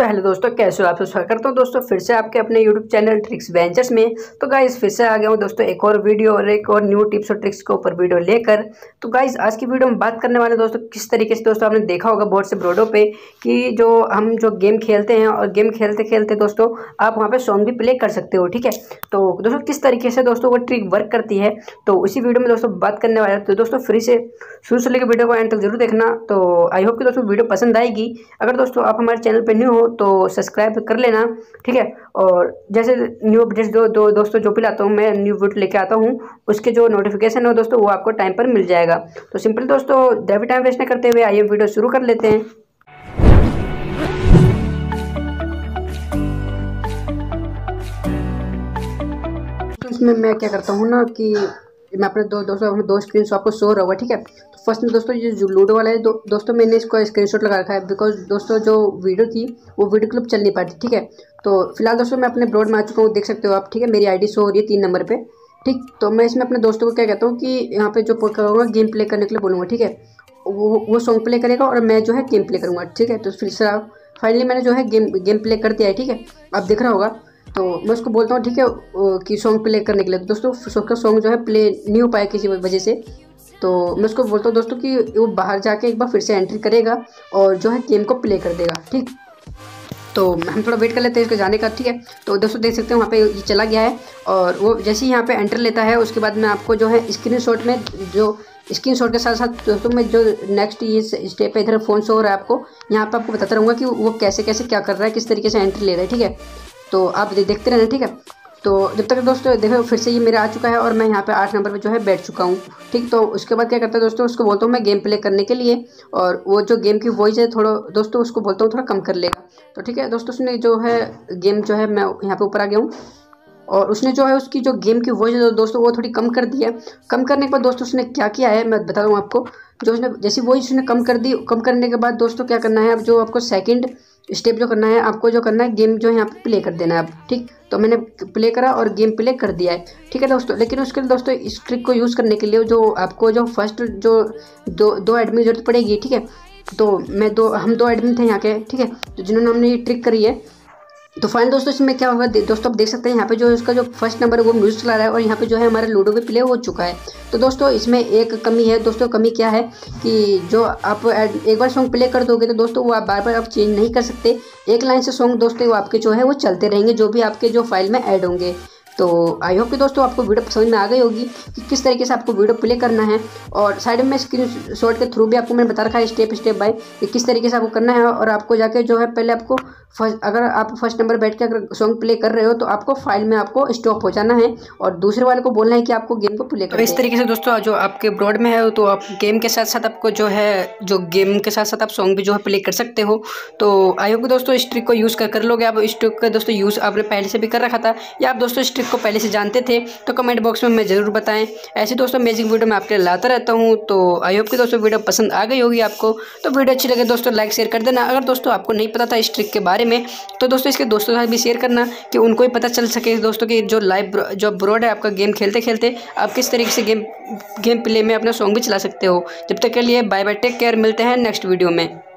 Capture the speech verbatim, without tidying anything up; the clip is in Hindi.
तो हेलो दोस्तों, कैसे हो आप? स्वागत करता हूँ दोस्तों फिर से आपके अपने यूट्यूब चैनल ट्रिक्स वेंचर्स में। तो गाइस फिर से आ गया हूँ दोस्तों एक और वीडियो और एक और न्यू टिप्स और ट्रिक्स के ऊपर वीडियो लेकर। तो गाइस आज की वीडियो में बात करने वाले दोस्तों किस तरीके से दोस्तों आपने देखा होगा बहुत से ब्रोडो पे कि जो हम जो गेम खेलते हैं और गेम खेलते खेलते दोस्तों आप वहाँ पे सॉन्ग भी प्ले कर सकते हो। ठीक है, तो दोस्तों किस तरीके से दोस्तों वो ट्रिक वर्क करती है तो उसी वीडियो में दोस्तों बात करने वाले हैं। तो दोस्तों फ्री से शुरू से लेकर वीडियो को एंड तक जरूर देखना। तो आई होप कि दोस्तों वीडियो पसंद आएगी। अगर दोस्तों आप हमारे चैनल पर न्यू हो तो सब्सक्राइब कर लेना। ठीक है, और जैसे न्यू अपडेट्स दो, दो दोस्तों जो भी लाता हूँ मैं न्यू वीडियो लेके आता हूँ उसके जो नोटिफिकेशन है दोस्तों वो आपको टाइम पर मिल जाएगा। तो सिंपल दोस्तों ज़्यादा टाइम वेस्ट न करते हुए आइए वीडियो शुरू कर लेते हैं। इसमें मैं क्या करता हूँ ना कि मैं अपने दो दोस्तों अपने दो स्क्रीन आपको शो रहा होगा। ठीक है, तो फर्स्ट में दोस्तों ये जो लूडो वाला है दो, दोस्तों मैंने इसको स्क्रीनशॉट लगा रखा है बिकॉज दोस्तों जो वीडियो थी वो वीडियो क्लिप चल नहीं पाती। ठीक है, तो फिलहाल दोस्तों मैं अपने ब्रॉड में आ चुका हूँ, देख सकते हो आप। ठीक है, मेरी आईडी शो हो रही है तीन नंबर पे। ठीक, तो मैं इसमें अपने दोस्तों को क्या कहता हूँ कि यहाँ पे जो करूँगा गेम प्ले करने के लिए बोलूँगा। ठीक है, वो वो सॉन्ग प्ले करेगा और मैं जो है गेम प्ले करूँगा। ठीक है, तो फिर से फाइनली मैंने जो है गेम गेम प्ले कर दिया है। ठीक है, आप दिख रहा होगा। तो मैं उसको बोलता हूँ ठीक है कि सॉन्ग प्ले करने के लिए। दोस्तों उसका सॉन्ग जो है प्ले नहीं हो पाया किसी वजह से, तो मैं उसको बोलता हूँ दोस्तों कि वो बाहर जाके एक बार फिर से एंट्री करेगा और जो है गेम को प्ले कर देगा। ठीक, तो हम थोड़ा वेट कर लेते हैं इसको जाने का। ठीक है, तो दोस्तों देख सकते हैं वहाँ पे ये चला गया है और वो जैसे ही यहाँ पे एंटर लेता है उसके बाद मैं आपको जो है स्क्रीनशॉट में जो स्क्रीनशॉट के साथ साथ दोस्तों मैं जो नेक्स्ट ये स्टेप है इधर फ़ोन शो हो रहा है आपको, यहाँ पे आपको बताता रहूँगा कि वो कैसे कैसे क्या कर रहा है, किस तरीके से एंट्री ले रहा है। ठीक है, तो आप देखते रहना। ठीक है, तो जब तक दोस्तों देखो फिर से ये मेरा आ चुका है और मैं यहाँ पे आठ नंबर पे जो है बैठ चुका हूँ। ठीक, तो उसके बाद क्या करता है दोस्तों उसको बोलता हूँ मैं गेम प्ले करने के लिए और वो जो गेम की वॉइस है थोड़ा दोस्तों उसको बोलता हूँ थोड़ा कम कर लेगा। तो ठीक है दोस्तों उसने जो है गेम जो है मैं यहाँ पे ऊपर आ गया हूँ और उसने जो है उसकी जो गेम की वॉइस है दोस्तों वो थोड़ी कम कर दी है। कम करने के बाद दोस्तों उसने क्या किया है मैं बता दूँ आपको। जो उसने जैसी वॉइस उसने कम कर दी, कम करने के बाद दोस्तों क्या करना है अब जो आपको सेकंड स्टेप जो करना है आपको जो करना है गेम जो है यहाँ पे प्ले कर देना है अब। ठीक, तो मैंने प्ले करा और गेम प्ले कर दिया है। ठीक है दोस्तों, लेकिन उसके लिए दोस्तों इस ट्रिक को यूज़ करने के लिए जो आपको जो फर्स्ट जो दो दो एडमिन जरूरत पड़ेगी। ठीक है, तो मैं दो हम दो एडमिन थे यहाँ के। ठीक है, तो जिन्होंने हमने ये ट्रिक करी है। तो फाइनल दोस्तों इसमें क्या होगा दोस्तों आप देख सकते हैं यहाँ पे जो इसका जो फर्स्ट नंबर है वो म्यूजिक चला रहा है और यहाँ पे जो है हमारा लूडो भी प्ले हो चुका है। तो दोस्तों इसमें एक कमी है दोस्तों, कमी क्या है कि जो आप एक बार सॉन्ग प्ले कर दोगे तो दोस्तों वो आप बार बार आप चेंज नहीं कर सकते। एक लाइन से सॉन्ग दोस्तों वो आपके जो है वो चलते रहेंगे जो भी आपके जो फाइल में ऐड होंगे। तो आई होप कि दोस्तों आपको वीडियो समझ में आ गई होगी कि किस तरीके से आपको वीडियो प्ले करना है और साइड में स्क्रीन शॉट के थ्रू भी आपको मैंने बता रखा है स्टेप स्टेप बाय कि किस तरीके से आपको करना है। और आपको जाके जो है पहले आपको फर्स्ट अगर आप फर्स्ट नंबर बैठ के अगर सॉन्ग प्ले कर रहे हो तो आपको फाइल में आपको स्टॉप हो जाना है और दूसरे वाले को बोलना है कि आपको गेम को प्ले करना है। इस तरीके से दोस्तों जो आपके ब्रॉड में है तो आप गेम के साथ साथ आपको जो है जो गेम के साथ साथ आप सॉन्ग भी जो है प्ले कर सकते हो। तो आई होप दोस्तों इस ट्रिक को यूज़ कर कर लोगे आप। इस ट्रिक का दोस्तों यूज़ आपने पहले से भी कर रखा था या आप दोस्तों इस ट्रिक को पहले से जानते थे तो कमेंट बॉक्स में मैं ज़रूर बताएं। ऐसे दोस्तों अमेजिंग वीडियो मैं आपके लिए लाता रहता हूँ। तो आई होप कि दोस्तों वीडियो पसंद आ गई होगी आपको। तो वीडियो अच्छी लगे दोस्तों लाइक शेयर कर देना। अगर दोस्तों आपको नहीं पता था इस ट्रिक के बारे में तो दोस्तों इसके दोस्तों के साथ भी शेयर करना कि उनको ही पता चल सके दोस्तों कि जो लाइव जो ब्रॉड है आपका गेम खेलते खेलते आप किस तरीके से गेम गेम प्ले में अपना सॉन्ग भी चला सकते हो। जब तक के लिए बाय बाय, टेक केयर, मिलते हैं नेक्स्ट वीडियो में।